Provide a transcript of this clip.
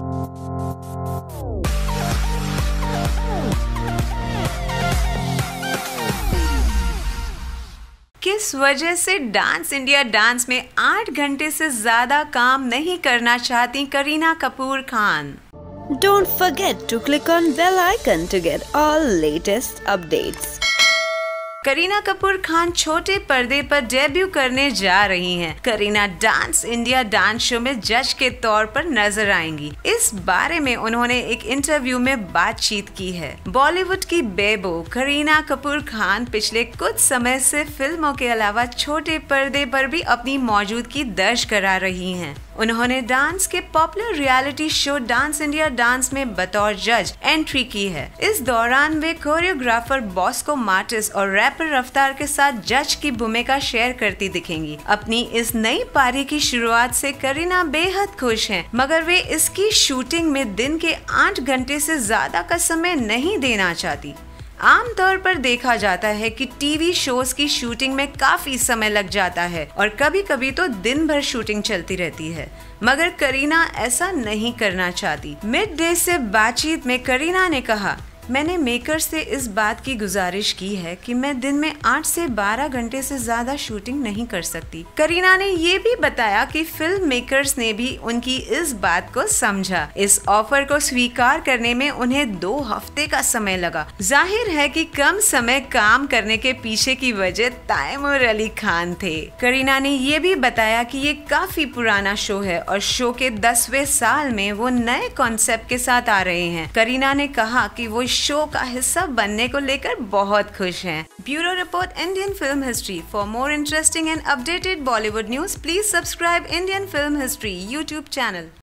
किस वजह से डांस इंडिया डांस में 8 घंटे से ज्यादा काम नहीं करना चाहती Kareena Kapoor Khan? Don't forget to click on bell icon to get all latest updates. Kareena Kapoor Khan छोटे पर्दे पर डेब्यू करने जा रही हैं। Kareena dance India dance show में जज के तौर पर नजर आएंगी। इस बारे में उन्होंने एक इंटरव्यू में बातचीत की है। बॉलीवुड की बेबो करीना कपूर खान पिछले कुछ समय से फिल्मों के अलावा छोटे पर्दे पर भी अपनी मौजूदगी दर्ज करा रही हैं। उन्होंने डांस के popular reality show dance India dance में बतौर जज एंट्री की है। इस दौरान वे कोरियोग्राफर बॉस्को मार्टिस और रैपर रफ्तार के साथ जज की भूमिका शेयर करती दिखेंगी। अपनी इस नई पारी की शुरुआत से करीना बेहद खुश हैं, मगर वे इसकी शूटिंग में दिन के 8 घंटे से ज्यादा का समय नहीं देना चाहती। आमतौर पर देखा जाता है कि टीवी शोज की शूटिंग में काफी समय लग जाता है और कभी कभी तो दिन भर शूटिंग चलती रहती है, मगर करीना ऐसा नहीं करना चाहती। मिड डे से बातचीत में करीना ने कहा, मैंने मेकर्स से इस बात की गुजारिश की है कि मैं दिन में 8 से 12 घंटे से ज्यादा शूटिंग नहीं कर सकती। करीना ने ये भी बताया कि फिल्म मेकर्स ने भी उनकी इस बात को समझा। इस ऑफर को स्वीकार करने में उन्हें 2 हफ्ते का समय लगा। जाहिर है कि कम समय काम करने के पीछे की वजह तैमूर अली खान थे। करीना ने ये भी बताया कि ये काफी पुराना शो है और शो के 10वें साल में वो नए कॉन्सेप्ट के साथ आ रहे हैं। करीना ने कहा कि वो शो का हिस्सा बनने को लेकर बहुत खुश हैं। Bureau report, Indian film history. For more interesting and updated Bollywood news, please subscribe Indian film history YouTube channel.